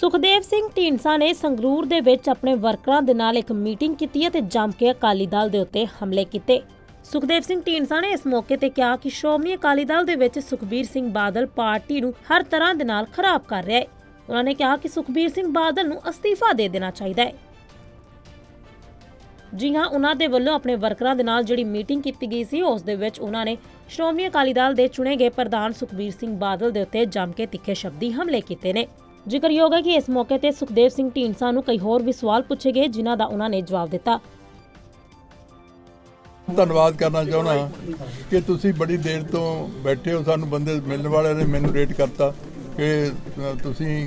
ਸੁਖਦੇਵ ਸਿੰਘ ਢੀਂਡਸਾ ਨੇ ਸੰਗਰੂਰ ਦੇ ਵਿੱਚ ਆਪਣੇ ਵਰਕਰਾਂ ਦੇ ਨਾਲ ਇੱਕ ਮੀਟਿੰਗ ਕੀਤੀ ਅਤੇ ਜੰਮ ਕੇ ਅਕਾਲੀ ਦਲ ਦੇ ਉੱਤੇ ਹਮਲੇ ਕੀਤੇ। ਸੁਖਦੇਵ ਸਿੰਘ ਢੀਂਡਸਾ ਨੇ ਇਸ ਮੌਕੇ ਤੇ ਕਿਹਾ ਕਿ ਸ਼੍ਰੋਮਣੀ ਅਕਾਲੀ ਦਲ ਦੇ ਵਿੱਚ ਸੁਖਬੀਰ ਸਿੰਘ ਬਾਦਲ ਪਾਰਟੀ ਨੂੰ ਹਰ ਤਰ੍ਹਾਂ ਦੇ ਨਾਲ ਖਰਾਬ ਕਰ ਰਿਹਾ ਹੈ। ਉਹਨਾਂ ਨੇ ਕਿਹਾ ਕਿ ਸੁਖਬੀਰ ਸਿੰਘ ਬਾਦਲ ਨੂੰ ਅਸਤੀਫਾ ਦੇ ਦੇਣਾ ਚਾਹੀਦਾ ਹੈ। ਜੀ ਹਾਂ, ਉਹਨਾਂ ਦੇ ਵੱਲੋਂ ਆਪਣੇ ਵਰਕਰਾਂ ਦੇ ਨਾਲ ਜਿਹੜੀ ਮੀਟਿੰਗ ਕੀਤੀ ਗਈ ਸੀ ਉਸ ਦੇ ਵਿੱਚ ਉਹਨਾਂ ਨੇ ਸ਼੍ਰੋਮਣੀ ਅਕਾਲੀ ਦਲ ਦੇ ਚੁਣੇ ਗਏ ਪ੍ਰਧਾਨ ਸੁਖਬੀਰ ਸਿੰਘ ਬਾਦਲ ਦੇ ਉੱਤੇ ਜੰਮ ਕੇ ਤਿੱਖੇ ਸ਼ਬਦੀ ਹਮਲੇ ਕੀਤੇ ਨੇ। ਜ਼ਿਕਰਯੋਗ ਹੈ ਕਿ ਇਸ ਮੌਕੇ ਤੇ ਸੁਖਦੇਵ ਸਿੰਘ ਢੀਂਡਸਾ ਨੂੰ ਕਈ ਹੋਰ ਵੀ ਸਵਾਲ ਪੁੱਛੇ ਗਏ, ਜਿਨ੍ਹਾਂ ਦਾ ਉਹਨਾਂ ਨੇ ਜਵਾਬ ਦਿੱਤਾ। ਧੰਨਵਾਦ ਕਰਨਾ ਚਾਹੁੰਦਾ ਕਿ ਤੁਸੀਂ ਬੜੀ ਦੇਰ ਤੋਂ ਬੈਠੇ ਹੋ, ਸਾਨੂੰ ਬੰਦੇ ਮਿਲਣ ਵਾਲਿਆਂ ਨੇ ਮੈਨੂੰ ਰੇਟ ਕਰਤਾ ਕਿ ਤੁਸੀਂ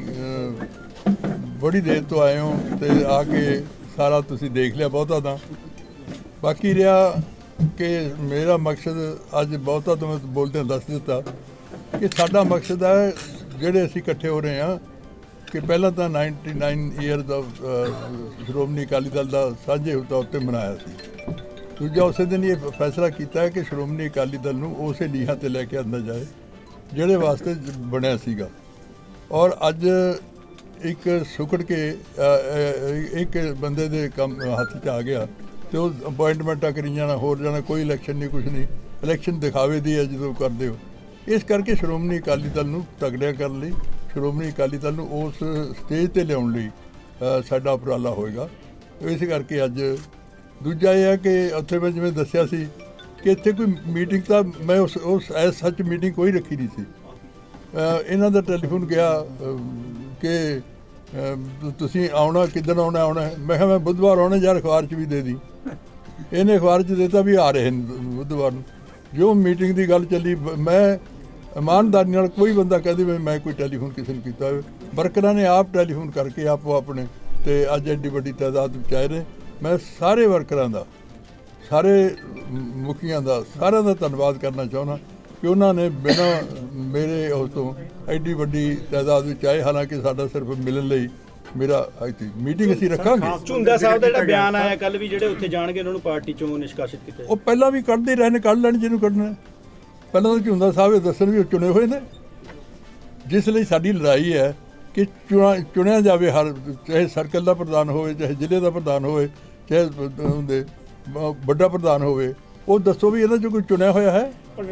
ਬੜੀ ਦੇਰ ਤੋਂ ਆਏ ਹੋ ਤੇ ਆ ਕੇ ਸਾਰਾ ਤੁਸੀਂ ਦੇਖ ਲਿਆ ਬਹੁਤਾ ਤਾਂ। ਬਾਕੀ ਰਿਹਾ ਕਿ ਮੇਰਾ ਮਕਸਦ ਅੱਜ ਬਹੁਤਾ ਤਾਂ ਮੈਂ ਬੋਲਦਿਆਂ ਦੱਸ ਦਿੱਤਾ ਕਿ ਸਾਡਾ ਮਕਸਦ ਹੈ ਜਿਹੜੇ ਅਸੀਂ ਇਕੱਠੇ ਹੋ ਰਹੇ ਹਾਂ ਕਿ ਪਹਿਲਾਂ ਤਾਂ 99 ਈਅਰ ਦਾ ਸ਼੍ਰੋਮਣੀ ਅਕਾਲੀ ਦਲ ਦਾ ਸਾਂਝੇ ਤੌਰ 'ਤੇ ਮਨਾਇਆ ਸੀ। ਦੂਜਾ ਉਸੇ ਦਿਨ ਇਹ ਫੈਸਲਾ ਕੀਤਾ ਹੈ ਕਿ ਸ਼੍ਰੋਮਣੀ ਅਕਾਲੀ ਦਲ ਨੂੰ ਉਸੇ ਲੀਹਾਂ 'ਤੇ ਲੈ ਕੇ ਆਂਦਾ ਜਾਏ ਜਿਹੜੇ ਵਾਸਤੇ ਬਣਿਆ ਸੀਗਾ। ਔਰ ਅੱਜ ਇੱਕ ਸੁਕੜ ਕੇ ਇੱਕ ਬੰਦੇ ਦੇ ਕੰਮ ਹੱਥ 'ਚ ਆ ਗਿਆ ਤੇ ਉਹ ਅਪੁਆਇੰਟਮੈਂਟਾਂ ਕਰੀ ਜਾਣਾ, ਹੋਰ ਜਾਣਾ, ਕੋਈ ਇਲੈਕਸ਼ਨ ਨਹੀਂ, ਕੁਛ ਨਹੀਂ। ਇਲੈਕਸ਼ਨ ਦਿਖਾਵੇ ਦੀ ਹੈ ਜਦੋਂ ਕਰਦੇ ਹੋ। ਇਸ ਕਰਕੇ ਸ਼੍ਰੋਮਣੀ ਅਕਾਲੀ ਦਲ ਨੂੰ ਤਗੜਿਆ ਕਰਨ ਲਈ, ਸ਼੍ਰੋਮਣੀ ਅਕਾਲੀ ਦਲ ਨੂੰ ਉਸ ਸਟੇਜ 'ਤੇ ਲਿਆਉਣ ਲਈ ਸਾਡਾ ਉਪਰਾਲਾ ਹੋਏਗਾ। ਇਸ ਕਰਕੇ ਅੱਜ ਦੂਜਾ ਇਹ ਹੈ ਕਿ ਉੱਥੇ ਮੈਂ ਜਿਵੇਂ ਦੱਸਿਆ ਸੀ ਕਿ ਇੱਥੇ ਕੋਈ ਮੀਟਿੰਗ ਤਾਂ ਮੈਂ ਉਸ ਐਸ ਸੱਚ ਮੀਟਿੰਗ ਕੋਈ ਰੱਖੀ ਨਹੀਂ ਸੀ। ਇਹਨਾਂ ਦਾ ਟੈਲੀਫੋਨ ਗਿਆ ਕਿ ਤੁਸੀਂ ਆਉਣਾ, ਕਿੱਦਣ ਆਉਣਾ। ਮੈਂ ਕਿਹਾ ਮੈਂ ਬੁੱਧਵਾਰ ਆਉਣਾ ਯਾਰ, ਅਖਬਾਰ 'ਚ ਵੀ ਦੇ ਦੀ। ਇਹਨੇ ਅਖਬਾਰ 'ਚ ਦਿੱਤਾ ਵੀ ਆ ਰਹੇ ਨੇ ਬੁੱਧਵਾਰ ਨੂੰ। ਜੋ ਮੀਟਿੰਗ ਦੀ ਗੱਲ ਚੱਲੀ, ਮੈਂ ਇਮਾਨਦਾਰੀ ਨਾਲ ਕੋਈ ਬੰਦਾ ਕਹਦੇ ਵੀ ਮੈਂ ਕੋਈ ਟੈਲੀਫੋਨ ਕਿਸੇ ਨੂੰ ਕੀਤਾ ਹੋਵੇ, ਵਰਕਰਾਂ ਨੇ ਆਪ ਟੈਲੀਫੋਨ ਕਰਕੇ ਆਪੋ ਆਪਣੇ ਤੇ ਅੱਜ ਐਡੀ ਵੱਡੀ ਤਾਦਾਦ ਵਿੱਚ ਆਏ ਨੇ। ਮੈਂ ਸਾਰੇ ਵਰਕਰਾਂ ਦਾ, ਸਾਰੇ ਮੁਖੀਆਂ ਦਾ, ਸਾਰਿਆਂ ਦਾ ਧੰਨਵਾਦ ਕਰਨਾ ਚਾਹੁੰਦਾ ਕਿ ਉਹਨਾਂ ਨੇ ਬਿਨਾਂ ਮੇਰੇ ਉਸ ਤੋਂ ਐਡੀ ਵੱਡੀ ਤਾਦਾਦ ਵਿੱਚ ਆਏ। ਹਾਲਾਂਕਿ ਸਾਡਾ ਸਿਰਫ ਮਿਲਣ ਲਈ ਮੇਰਾ ਮੀਟਿੰਗ ਅਸੀਂ ਰੱਖਾਂਗੇ। ਝੁੰਦਾ ਸਾਹਿਬ ਦਾ ਜਿਹੜਾ ਬਿਆਨ ਆਇਆ ਕੱਲ ਵੀ, ਜਿਹੜੇ ਉੱਥੇ ਜਾਣਗੇ ਉਹਨਾਂ ਨੂੰ ਪਾਰਟੀ ਚੋਂ ਨਿਸ਼ਕਾਸਿਤ ਕੀਤਾ। ਉਹ ਪਹਿਲਾਂ ਵੀ ਕੱਢਦੇ ਰਹੇ ਨੇ, ਕੱਢ ਲੈਣ ਜਿਹਨੂੰ ਕੱਢਣਾ। ਪਹਿਲਾਂ ਤਾਂ ਝੁੰਦਾ ਸਾਹਿਬ ਇਹ ਦੱਸਣ ਵੀ ਉਹ ਚੁਣੇ ਹੋਏ ਨੇ। ਜਿਸ ਲਈ ਸਾਡੀ ਲੜਾਈ ਹੈ ਕਿ ਚੁਣਿਆ ਜਾਵੇ, ਹਰ ਚਾਹੇ ਸਰਕਲ ਦਾ ਪ੍ਰਧਾਨ ਹੋਵੇ, ਚਾਹੇ ਜ਼ਿਲ੍ਹੇ ਦਾ ਪ੍ਰਧਾਨ ਹੋਵੇ, ਚਾਹੇ ਹੁੰਦੇ ਵੱਡਾ ਪ੍ਰਧਾਨ ਹੋਵੇ, ਉਹ ਦੱਸੋ ਵੀ ਇਹਨਾਂ 'ਚੋਂ ਕੋਈ ਚੁਣਿਆ ਹੋਇਆ ਹੈ।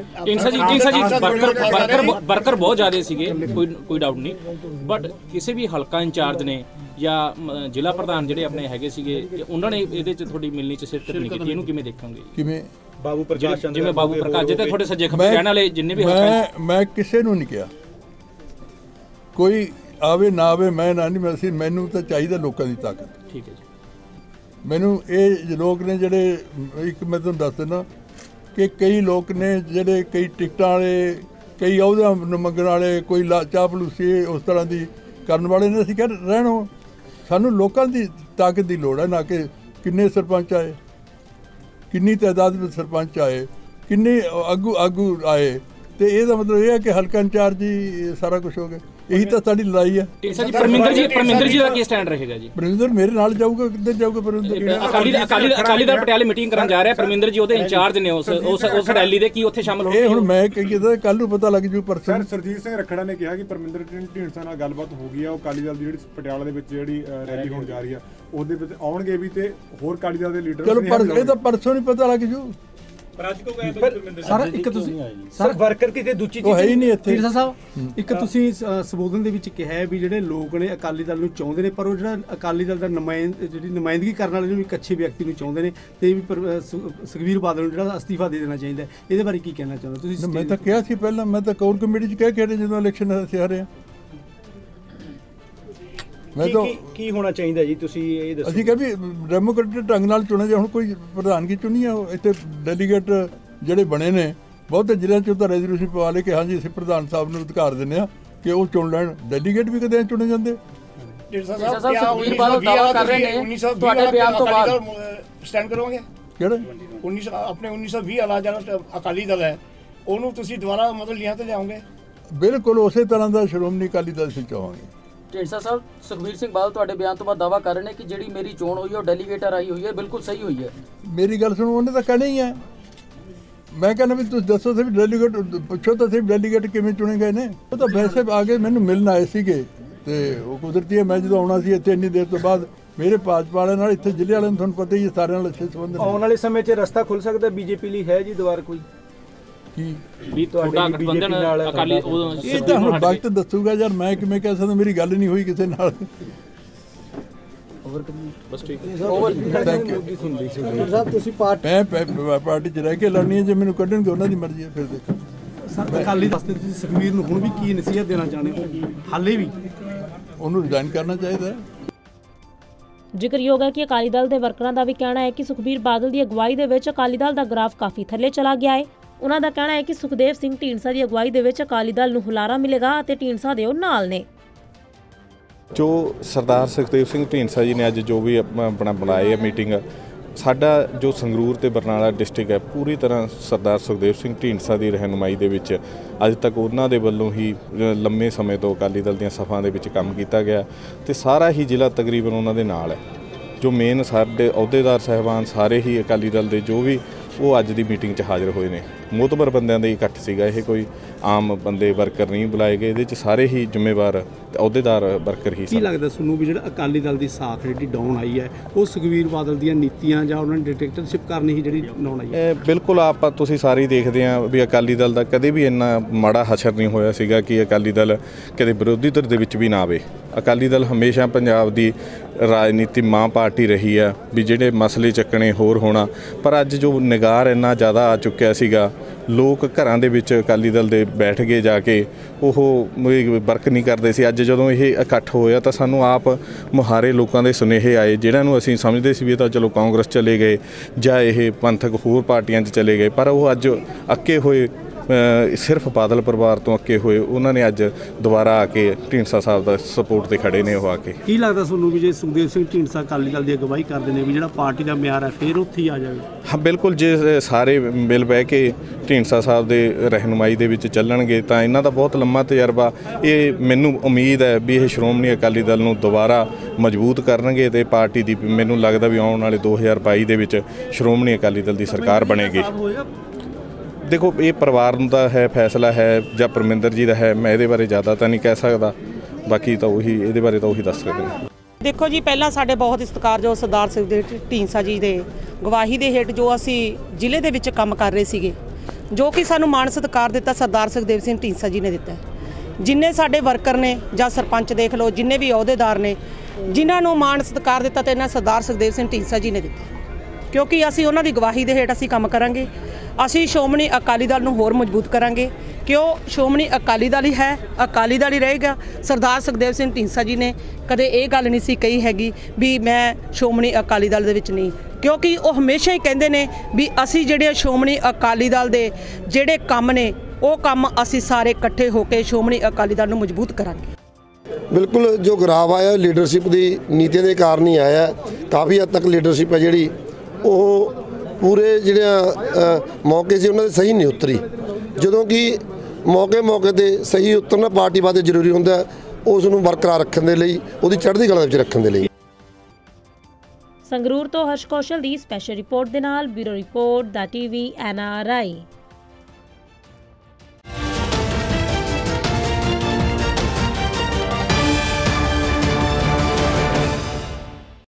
ਵਰਕਰ ਬਹੁਤ ਜ਼ਿਆਦਾ ਸੀਗੇ, ਕੋਈ ਡਾਊਟ ਨਹੀਂ, ਬਟ ਕਿਸੇ ਵੀ ਹਲਕਾ ਇੰਚਾਰਜ ਨੇ ਜਾਂ ਜ਼ਿਲ੍ਹਾ ਪ੍ਰਧਾਨ ਜਿਹੜੇ ਆਪਣੇ ਹੈਗੇ ਸੀਗੇ, ਉਹਨਾਂ ਨੇ ਇਹਦੇ 'ਚ ਤੁਹਾਡੀ ਮਿਲਣੀ 'ਚ ਸ਼ਿਰਕਤ ਨਹੀਂ ਕੀਤੀ। ਇਹਨੂੰ ਕਿਵੇਂ ਦੇਖਾਂਗੇ? ਕਿਵੇਂ ਬਾਬੂ ਪ੍ਰਕਾਸ਼, ਜਿਵੇਂ ਬਾਬੂ ਪ੍ਰਕਾਸ਼ ਜੀ ਤੇ ਤੁਹਾਡੇ ਸੱਜੇ ਖੱਬੇ ਰਹਿਣ ਵਾਲੇ ਜਿੰਨੇ ਵੀ ਮੈਂ ਕਿਸੇ ਨੂੰ ਨਹੀਂ ਕਿਹਾ ਕੋਈ ਆਵੇ ਨਾ ਆਵੇ, ਮੈਂ ਨਾ ਨਹੀਂ। ਮੈਨੂੰ ਤਾਂ ਚਾਹੀਦਾ ਲੋਕਾਂ ਦੀ ਤਾਕਤ। ਠੀਕ ਹੈ ਜੀ। ਮੈਨੂੰ ਇਹ ਲੋਕ ਨੇ ਜਿਹੜੇ, ਇੱਕ ਮੈਂ ਤੁਹਾਨੂੰ ਦੱਸ ਦਿੰਦਾ ਕਿ ਕਈ ਲੋਕ ਨੇ ਜਿਹੜੇ ਕਈ ਟਿਕਟਾਂ ਵਾਲੇ, ਕਈ ਅਹੁਦਿਆਂ ਮੰਗਣ ਵਾਲੇ, ਕੋਈ ਚਾਪਲੂਸੀ ਉਸ ਤਰ੍ਹਾਂ ਦੀ ਕਰਨ ਵਾਲੇ ਨੇ। ਅਸੀਂ ਕਹਿ ਰਹਿਣੋ, ਸਾਨੂੰ ਲੋਕਾਂ ਦੀ ਤਾਕਤ ਦੀ ਲੋੜ ਹੈ, ਨਾ ਕਿ ਕਿੰਨੇ ਸਰਪੰਚ ਆਏ, ਕਿੰਨੀ ਤਾਦਾਦ ਵਿੱਚ ਸਰਪੰਚ ਆਏ, ਕਿੰਨੇ ਆਗੂ ਆਏ। ਤੇ ਇਹਦਾ ਮਤਲਬ ਇਹ ਹੈ ਕਿ ਹਲਕਾ ਇੰਚਾਰਜ ਹੀ ਸਾਰਾ ਕੁਝ ਹੋ ਗਿਆ। ਇਹੀ ਤਾਂ ਸਾਡੀ ਲੜਾਈ ਹੈ। ਪਰਮਿੰਦਰ ਜੀ ਦਾ ਕੀ ਸਟੈਂਡ ਰਹੇਗਾ ਜੀ? ਪਰਮਿੰਦਰ ਮੇਰੇ ਨਾਲ ਜਾਊਗਾ, ਕਿੱਧਰ ਜਾਊਗਾ ਪਰਮਿੰਦਰ? ਅਕਾਲੀ ਦਲ ਪਟਿਆਲੇ ਮੀਟਿੰਗ ਕਰਨ ਜਾ ਰਿਹਾ, ਪਰਮਿੰਦਰ ਜੀ ਉਹਦੇ ਇੰਚਾਰਜ ਨੇ ਉਸ ਰੈਲੀ ਦੇ। ਕੀ ਉੱਥੇ ਸ਼ਾਮਲ ਹੋਣਗੇ? ਇਹ ਹੁਣ ਮੈਂ ਕਹੀਏ ਕੱਲ ਨੂੰ ਪਤਾ ਲੱਗ ਜੂ। ਸਰ, ਸਰਜੀਤ ਸਿੰਘ ਰੱਖੜਾ ਨੇ ਕਿਹਾ ਕਿ ਪਰਮਿੰਦਰ ਢੀਂਡਸਾ ਨਾਲ ਗੱਲਬਾਤ ਹੋ ਗਈ ਆ, ਉਹ ਅਕਾਲੀ ਦਲ ਦੀ ਜਿਹੜੀ ਪਟਿਆਲਾ ਦੇ ਵਿੱਚ ਜਿਹੜੀ ਰੈਲੀ ਹੋਣ ਜਾ ਰਹੀ ਆ ਉਹਦੇ ਵਿੱਚ ਆਉਣਗੇ ਵੀ ਤੇ ਹੋਰ ਅਕਾਲੀ ਦਲ ਦੇ ਲੀਡਰ। ਚਲੋ ਇਹ ਤਾਂ ਪਰਸੋਂ ਨਹੀਂ ਪਤਾ ਲੱਗ ਜੂ। ਸਰ ਇੱਕ ਤੁਸੀਂ ਸਰ ਵਰਕਰ ਕਿਤੇ ਦੂਜੀ ਚੀਜ਼ ਹੈ ਹੀ ਨਹੀਂ ਇੱਥੇ। ਢੀਂਡਸਾ ਸਾਹਿਬ, ਇੱਕ ਤੁਸੀਂ ਸੰਬੋਧਨ ਦੇ ਵਿੱਚ ਕਿਹਾ ਹੈ ਵੀ ਜਿਹੜੇ ਲੋਕ ਨੇ ਅਕਾਲੀ ਦਲ ਨੂੰ ਚਾਹੁੰਦੇ ਨੇ, ਪਰ ਉਹ ਜਿਹੜਾ ਅਕਾਲੀ ਦਲ ਦਾ ਜਿਹੜੀ ਨੁਮਾਇੰਦਗੀ ਕਰਨ ਵਾਲੇ ਨੂੰ ਇੱਕ ਅੱਛੇ ਵਿਅਕਤੀ ਨੂੰ ਚਾਹੁੰਦੇ ਨੇ, ਤੇ ਵੀ ਸੁਖਬੀਰ ਬਾਦਲ ਨੂੰ ਜਿਹੜਾ ਅਸਤੀਫਾ ਦੇ ਦੇਣਾ ਚਾਹੀਦਾ। ਇਹਦੇ ਬਾਰੇ ਕੀ ਕਹਿਣਾ ਚਾਹੁੰਦੇ ਤੁਸੀਂ? ਮੈਂ ਤਾਂ ਕਿਹਾ ਸੀ ਪਹਿਲਾਂ, ਮੈਂ ਤਾਂ ਕੋਰ ਕਮੇਟੀ 'ਚ ਕਹਿ ਕੇ ਜਦੋਂ ਇਲੈਕਸ਼ਨ ਅਸੀਂ ਹਾਰੇ। ਮੈਂ ਤਾਂ ਕੀ ਹੋਣਾ ਚਾਹੀਦਾ ਜੀ, ਤੁਸੀਂ ਇਹ ਦੱਸੋ। ਅਸੀਂ ਕਹਿੰਦੇ ਡੈਮੋਕ੍ਰੇਟਿਕ ਢੰਗ ਨਾਲ ਚੁਣਿਆ ਜਾ। ਹੁਣ ਕੋਈ ਪ੍ਰਧਾਨਗੀ ਚੁਣੀ ਆ, ਇੱਥੇ ਡੈਲੀਗੇਟ ਜਿਹੜੇ ਬਣੇ ਨੇ ਬਹੁਤੇ ਜ਼ਿਲ੍ਹਿਆਂ 'ਚ ਤਾਂ ਰੈਜ਼ੋਲੂਸ਼ਨ ਪਵਾ ਲਏ ਕਿ ਹਾਂਜੀ ਅਸੀਂ ਪ੍ਰਧਾਨ ਸਾਹਿਬ ਨੂੰ ਅਧਿਕਾਰ ਦਿੰਦੇ ਹਾਂ ਕਿ ਉਹ ਚੁਣ ਲੈਣ। ਡੈਲੀਗੇਟ ਵੀ ਕਦੇ ਚੁਣੇ ਜਾਂਦੇ। ਸੁਖਬੀਰ ਬਾਦਲ ਦਾਅਵਾ ਕਰ ਰਹੇ ਨੇ ਤੁਹਾਡੇ ਬਿਆਨ ਤੋਂ ਬਾਅਦ ਸਟੈਂਡ ਕਰੋਗੇ? ਕਿਹੜੇ 1920 ਵਾਲਾ ਜਿਹੜਾ ਅਕਾਲੀ ਦਲ ਹੈ ਉਹਨੂੰ ਤੁਸੀਂ ਦੁਬਾਰਾ ਮਤਲਬ ਲੀਹਾਂ ਤੇ ਲਿਆਓਗੇ? ਬਿਲਕੁਲ ਉਸੇ ਤਰ੍ਹਾਂ ਦਾ ਸ਼੍ਰੋਮਣੀ ਅਕਾਲੀ ਦਲ ਅਸੀਂ ਚਾਹਾਂਗੇ। ਢੀਂਡਸਾ ਸਾਹਿਬ, ਸੁਖਬੀਰ ਸਿੰਘ ਬਾਦਲ ਤੁਹਾਡੇ ਬਿਆਨ ਤੋਂ ਬਾਅਦ ਦਾਅਵਾ ਕਰ ਰਹੇ ਨੇ ਕਿ ਜਿਹੜੀ ਮੇਰੀ ਚੋਣ ਹੋਈ ਹੈ ਉਹ ਡੈਲੀਗੇਟਰ ਆਈ ਹੋਈ ਹੈ, ਬਿਲਕੁਲ ਸਹੀ ਹੋਈ ਹੈ। ਮੇਰੀ ਗੱਲ ਸੁਣੋ, ਉਹਨੇ ਤਾਂ ਕਹਿਣਾ ਹੀ ਹੈ। ਮੈਂ ਕਹਿੰਦਾ ਵੀ ਤੁਸੀਂ ਦੱਸੋ ਸੀ ਡੈਲੀਗੇਟ ਪੁੱਛੋ ਤਾਂ ਸੀ ਡੈਲੀਗੇਟ ਕਿਵੇਂ ਚੁਣੇ ਗਏ ਨੇ। ਉਹ ਤਾਂ ਵੈਸੇ ਆ ਕੇ ਮੈਨੂੰ ਮਿਲਣ ਆਏ ਸੀਗੇ ਤੇ ਉਹ ਕੁਦਰਤੀ ਹੈ। ਮੈਂ ਜਦੋਂ ਆਉਣਾ ਸੀ ਇੱਥੇ ਇੰਨੀ ਦੇਰ ਤੋਂ ਬਾਅਦ ਮੇਰੇ ਭਾਜਪਾ ਵਾਲਿਆਂ ਨਾਲ, ਇੱਥੇ ਜ਼ਿਲ੍ਹੇ ਵਾਲਿਆਂ ਨੂੰ ਤੁਹਾਨੂੰ ਪਤਾ ਹੀ ਹੈ, ਸਾਰਿਆਂ ਨਾਲ ਅੱਛੇ ਸੰਬੰਧ ਨੇ। ਆਉਣ ਵਾਲੇ ਸਮੇਂ 'ਚ ਰਸਤਾ ਖੁੱਲ ਸਕਦਾ ਬੀਜੇਪੀ ਲਈ ਹੈ ਜੀ ਦੁਬਾਰਾ ਕੋਈ ਕੀ ਵੀ ਤੁਹਾਡਾ ਗਠਬੰਧਨ ਅਕਾਲੀ ਇਹ ਤਾਂ ਹੁਣ ਵਕਤ ਦੱਸੂਗਾ ਯਾਰ, ਮੈਂ ਕਿਵੇਂ ਕਹਿ ਸਕਦਾ, ਮੇਰੀ ਗੱਲ ਨਹੀਂ ਹੋਈ ਕਿਸੇ ਨਾਲ। ਬਸ ਠੀਕ ਥੈਂਕ ਯੂ ਸਾਹਿਬ ਤੁਸੀਂ ਮੈਂ ਪਾਰਟੀ 'ਚ ਰਹਿ ਕੇ ਲੜਨੀ ਹੈ, ਜੇ ਮੈਨੂੰ ਕੱਢਣਗੇ ਉਹਨਾਂ ਦੀ ਮਰਜ਼ੀ ਹੈ, ਫਿਰ ਦੇਖੋ। ਸਰ ਅਕਾਲੀ ਵਾਸਤੇ ਤੁਸੀਂ ਸੁਖਬੀਰ ਨੂੰ ਹੁਣ ਵੀ ਕੀ ਨਸੀਹਤ ਦੇਣਾ ਚਾਹੁੰਦੇ ਹੋ? ਹਾਲੇ ਵੀ ਉਹਨੂੰ ਰਿਜ਼ਾਈਨ ਕਰਨਾ ਚਾਹੀਦਾ ਹੈ। ਜ਼ਿਕਰਯੋਗ ਹੈ ਕਿ ਅਕਾਲੀ ਦਲ ਦੇ ਵਰਕਰਾਂ ਦਾ ਵੀ ਕਹਿਣਾ ਹੈ ਕਿ ਸੁਖਬੀਰ ਬਾਦਲ ਦੀ ਅਗਵਾਈ ਦੇ ਵਿੱਚ ਅਕਾਲੀ ਦਲ ਦਾ ਗ੍ਰਾਫ ਕਾਫੀ ਥੱਲੇ ਚਲਾ ਗਿਆ ਹੈ। ਉਹਨਾਂ ਦਾ ਕਹਿਣਾ ਹੈ ਕਿ ਸੁਖਦੇਵ ਸਿੰਘ ਢੀਂਡਸਾ ਦੀ ਅਗਵਾਈ ਦੇ ਵਿੱਚ ਅਕਾਲੀ ਦਲ ਨੂੰ ਹੁਲਾਰਾ ਮਿਲੇਗਾ ਅਤੇ ਢੀਂਡਸਾ ਦੇ ਉਹ ਨਾਲ ਨੇ। ਜੋ ਸਰਦਾਰ ਸੁਖਦੇਵ ਸਿੰਘ ਢੀਂਡਸਾ ਜੀ ਨੇ ਅੱਜ ਜੋ ਵੀ ਆਪਣਾ ਬਣਾਏ ਹੈ ਮੀਟਿੰਗ, ਸਾਡਾ ਜੋ ਸੰਗਰੂਰ ਤੇ ਬਰਨਾਲਾ ਡਿਸਟ੍ਰਿਕਟ ਹੈ ਪੂਰੀ ਤਰ੍ਹਾਂ ਸਰਦਾਰ ਸੁਖਦੇਵ ਸਿੰਘ ਢੀਂਡਸਾ ਦੀ ਰਹਿਨੁਮਾਈ ਦੇ ਵਿੱਚ ਅੱਜ ਤੱਕ ਉਹਨਾਂ ਦੇ ਵੱਲੋਂ ਹੀ ਲੰਮੇ ਸਮੇਂ ਤੋਂ ਅਕਾਲੀ ਦਲ ਦੀਆਂ ਸਫਾਂ ਦੇ ਵਿੱਚ ਕੰਮ ਕੀਤਾ ਗਿਆ ਤੇ ਸਾਰਾ ਹੀ ਜ਼ਿਲ੍ਹਾ ਤਕਰੀਬਨ ਉਹਨਾਂ ਦੇ ਨਾਲ ਹੈ। ਜੋ ਮੇਨ ਸਾਡੇ ਅਹੁਦੇਦਾਰ ਸਾਹਿਬਾਨ ਸਾਰੇ ਹੀ ਅਕਾਲੀ ਦਲ ਦੇ ਜੋ ਵੀ ਉਹ ਅੱਜ ਦੀ ਮੀਟਿੰਗ 'ਚ ਹਾਜ਼ਰ ਹੋਏ ਨੇ। ਮੋਤਬਰ ਬੰਦਿਆਂ ਦਾ ਇਕੱਠ ਸੀਗਾ ਇਹ, ਕੋਈ ਆਮ ਬੰਦੇ ਵਰਕਰ ਨਹੀਂ ਬੁਲਾਏ ਗਏ। ਇਹਦੇ 'ਚ ਸਾਰੇ ਹੀ ਜ਼ਿੰਮੇਵਾਰ ਅਹੁਦੇਦਾਰ ਵਰਕਰ ਹੀ ਕੀ ਸਨ। ਲੱਗਦਾ ਤੁਹਾਨੂੰ ਵੀ ਜਿਹੜਾ ਅਕਾਲੀ ਦਲ ਦੀ ਸਾਖ ਜਿਹੜੀ ਡਾਊਨ ਆਈ ਹੈ ਉਹ ਸੁਖਬੀਰ ਬਾਦਲ ਦੀਆਂ ਨੀਤੀਆਂ ਜਾਂ ਉਹਨਾਂ ਨੇ ਡਿਕਟੇਟਰਸ਼ਿਪ ਕਰਨੀ ਹੀ ਜਿਹੜੀ ਡਾਊਨ ਆਈ ਹੈ? ਬਿਲਕੁਲ ਆਪਾਂ ਤੁਸੀਂ ਸਾਰੇ ਦੇਖਦੇ ਆ ਵੀ ਅਕਾਲੀ ਦਲ ਦਾ ਕਦੇ ਵੀ ਇੰਨਾ ਮਾੜਾ ਹਸ਼ਰ ਨਹੀਂ ਹੋਇਆ ਸੀਗਾ ਕਿ ਅਕਾਲੀ ਦਲ ਕਦੇ ਵਿਰੋਧੀ ਧਿਰ ਦੇ ਵਿੱਚ ਵੀ ਨਾ ਆਵੇ। ਅਕਾਲੀ ਦਲ ਹਮੇਸ਼ਾ ਪੰਜਾਬ ਦੀ ਰਾਜਨੀਤੀ ਮਾਂ ਪਾਰਟੀ ਰਹੀ ਆ ਵੀ ਜਿਹੜੇ ਮਸਲੇ ਚੱਕਣੇ ਹੋਰ ਹੋਣਾ, ਪਰ ਅੱਜ ਜੋ ਨਿਗਾਰ ਇੰਨਾ ਜ਼ਿਆਦਾ ਆ ਚੁੱਕਿਆ ਸੀਗਾ, ਲੋਕ ਘਰਾਂ ਦੇ ਵਿੱਚ ਅਕਾਲੀ ਦਲ ਦੇ ਬੈਠ ਕੇ ਜਾ ਕੇ ਉਹ ਵਰਕ ਨਹੀਂ ਕਰਦੇ ਸੀ। ਅੱਜ ਜਦੋਂ ਇਹ ਇਕੱਠ ਹੋਇਆ ਤਾਂ ਸਾਨੂੰ ਆਪ ਮੁਹਾਰੇ ਲੋਕਾਂ ਦੇ ਸੁਨੇਹੇ ਆਏ, ਜਿਹਨਾਂ ਨੂੰ ਅਸੀਂ ਸਮਝਦੇ ਸੀ ਵੀ ਇਹ ਤਾਂ ਚਲੋ ਕਾਂਗਰਸ ਚਲੇ ਗਏ ਜਾਂ ਇਹ ਪੰਥਕ ਹੋਰ ਪਾਰਟੀਆਂ 'ਚ ਚਲੇ ਗਏ, ਪਰ ਉਹ ਅੱਜ ਅੱਕੇ ਹੋਏ ਸਿਰਫ ਬਾਦਲ ਪਰਿਵਾਰ ਤੋਂ ਅੱਕੇ ਹੋਏ ਉਹਨਾਂ ਨੇ ਅੱਜ ਦੁਬਾਰਾ ਆ ਕੇ ਢੀਂਡਸਾ ਸਾਹਿਬ ਦਾ ਸਪੋਰਟ ਤੇ ਖੜੇ ਨੇ। ਉਹ ਆ ਕੇ ਕੀ ਲੱਗਦਾ ਤੁਹਾਨੂੰ ਵੀ ਜੇ ਸੁਖਦੇਵ ਸਿੰਘ ਢੀਂਡਸਾ ਅਕਾਲੀ ਦਲ ਦੀ ਅਗਵਾਈ ਕਰਦੇ ਨੇ ਵੀ ਜਿਹੜਾ ਪਾਰਟੀ ਦਾ ਮਿਆਰ ਹੈ ਫਿਰ ਉੱਥੇ ਹੀ ਆ ਜਾਵੇ? ਹਾਂ ਬਿਲਕੁਲ, ਜੇ ਸਾਰੇ ਮਿਲ ਬਹਿ ਕੇ ਢੀਂਡਸਾ ਸਾਹਿਬ ਦੇ ਰਹਿਨੁਮਾਈ ਦੇ ਵਿੱਚ ਚੱਲਣਗੇ ਤਾਂ ਇਹਨਾਂ ਦਾ ਬਹੁਤ ਲੰਮਾ ਤਜਰਬਾ। ਇਹ ਮੈਨੂੰ ਉਮੀਦ ਹੈ ਵੀ ਇਹ ਸ਼੍ਰੋਮਣੀ ਅਕਾਲੀ ਦਲ ਨੂੰ ਦੁਬਾਰਾ ਮਜ਼ਬੂਤ ਕਰਨਗੇ ਤੇ ਪਾਰਟੀ ਦੀ ਮੈਨੂੰ ਲੱਗਦਾ ਵੀ ਆਉਣ ਵਾਲੇ 2022 ਦੇ ਵਿੱਚ ਸ਼੍ਰੋਮਣੀ ਅਕਾਲੀ ਦਲ ਦੀ ਸਰਕਾਰ ਬਣੇਗੀ। ਦੇਖੋ ਇਹ ਪਰਿਵਾਰ ਦਾ ਹੈ ਫੈਸਲਾ ਹੈ ਜਾਂ ਪਰਮਿੰਦਰ ਜੀ ਦਾ ਹੈ, ਮੈਂ ਇਹਦੇ ਬਾਰੇ ਜ਼ਿਆਦਾ ਤਾਂ ਨਹੀਂ ਕਹਿ ਸਕਦਾ, ਬਾਕੀ ਤਾਂ ਉਹੀ ਇਹਦੇ ਬਾਰੇ ਤਾਂ ਉਹੀ ਦੱਸ ਸਕਦੇ ਨੇ। ਦੇਖੋ ਜੀ, ਪਹਿਲਾਂ ਸਾਡੇ ਬਹੁਤ ਸਤਿਕਾਰਯੋਗ ਸਰਦਾਰ ਸੁਖਦੇਵ ਢੀਂਡਸਾ ਜੀ ਦੇ ਗਵਾਹੀ ਦੇ ਹੇਠ ਜੋ ਅਸੀਂ ਜ਼ਿਲ੍ਹੇ ਦੇ ਵਿੱਚ ਕੰਮ ਕਰ ਰਹੇ ਸੀਗੇ, ਜੋ ਕਿ ਸਾਨੂੰ ਮਾਣ ਸਤਿਕਾਰ ਦਿੱਤਾ ਸਰਦਾਰ ਸੁਖਦੇਵ ਸਿੰਘ ਢੀਂਡਸਾ ਜੀ ਨੇ ਦਿੱਤਾ। ਜਿੰਨੇ ਸਾਡੇ ਵਰਕਰ ਨੇ ਜਾਂ ਸਰਪੰਚ ਦੇਖ ਲਓ, ਜਿੰਨੇ ਵੀ ਅਹੁਦੇਦਾਰ ਨੇ ਜਿਨ੍ਹਾਂ ਨੂੰ ਮਾਣ ਸਤਿਕਾਰ ਦਿੱਤਾ ਤੇ ਇਹਨਾਂ ਸਰਦਾਰ ਸੁਖਦੇਵ ਸਿੰਘ ਢੀਂਡਸਾ ਜੀ ਨੇ ਦਿੱਤਾ, ਕਿਉਂਕਿ ਅਸੀਂ ਉਹਨਾਂ ਦੀ ਗਵਾਹੀ ਦੇ ਹੇਠ ਅਸੀਂ ਕੰਮ ਕਰਾਂਗੇ। ਅਸੀਂ ਸ਼੍ਰੋਮਣੀ ਅਕਾਲੀ ਦਲ ਨੂੰ ਹੋਰ ਮਜ਼ਬੂਤ ਕਰਾਂਗੇ, ਕਿਉਂ ਸ਼੍ਰੋਮਣੀ ਅਕਾਲੀ ਦਲ ਹੀ ਹੈ, ਅਕਾਲੀ ਦਲ ਹੀ ਰਹੇਗਾ। ਸਰਦਾਰ ਸੁਖਦੇਵ ਸਿੰਘ ਢੀਂਡਸਾ ਜੀ ਨੇ ਕਦੇ ਇਹ ਗੱਲ ਨਹੀਂ ਸੀ ਕਹੀ ਹੈਗੀ ਵੀ ਮੈਂ ਸ਼੍ਰੋਮਣੀ ਅਕਾਲੀ ਦਲ ਦੇ ਵਿੱਚ ਨਹੀਂ, ਕਿਉਂਕਿ ਉਹ ਹਮੇਸ਼ਾ ਹੀ ਕਹਿੰਦੇ ਨੇ ਵੀ ਅਸੀਂ ਜਿਹੜੇ ਸ਼੍ਰੋਮਣੀ ਅਕਾਲੀ ਦਲ ਦੇ ਜਿਹੜੇ ਕੰਮ ਨੇ ਉਹ ਕੰਮ ਅਸੀਂ ਸਾਰੇ ਇਕੱਠੇ ਹੋ ਕੇ ਸ਼੍ਰੋਮਣੀ ਅਕਾਲੀ ਦਲ ਨੂੰ ਮਜ਼ਬੂਤ ਕਰਾਂਗੇ। ਬਿਲਕੁਲ, ਜੋ ਗਰਾਵ ਆਇਆ ਲੀਡਰਸ਼ਿਪ ਦੀ ਨੀਤੀਆਂ ਦੇ ਕਾਰਨ ਹੀ ਆਇਆ। ਕਾਫੀ ਹੱਦ ਤੱਕ ਲੀਡਰਸ਼ਿਪ ਹੈ ਜਿਹੜੀ ਉਹ ਪੂਰੇ ਜਿਹੜੇ ਮੌਕੇ ਸੀ ਉਹਨਾਂ ਦੇ ਸਹੀ ਨਹੀਂ ਉਤਰੀ। ਜਦੋਂ ਕਿ ਮੌਕੇ ਤੇ ਸਹੀ ਉਤਰਨਾ ਪਾਰਟੀ ਵਾਸਤੇ ਜ਼ਰੂਰੀ ਹੁੰਦਾ, ਉਸ ਨੂੰ ਬਰਕਰਾਰ ਰੱਖਣ ਦੇ ਲਈ, ਉਹਦੀ ਚੜ੍ਹਦੀ ਕਲਾ ਵਿੱਚ ਰੱਖਣ ਦੇ ਲਈ। ਸੰਗਰੂਰ ਤੋਂ ਹਰਸ਼ ਕੌਸ਼ਲ ਦੀ ਸਪੈਸ਼ਲ ਰਿਪੋਰਟ ਦੇ ਨਾਲ ਬਿਊਰੋ ਰਿਪੋਰਟ ਦਾ TV NRI।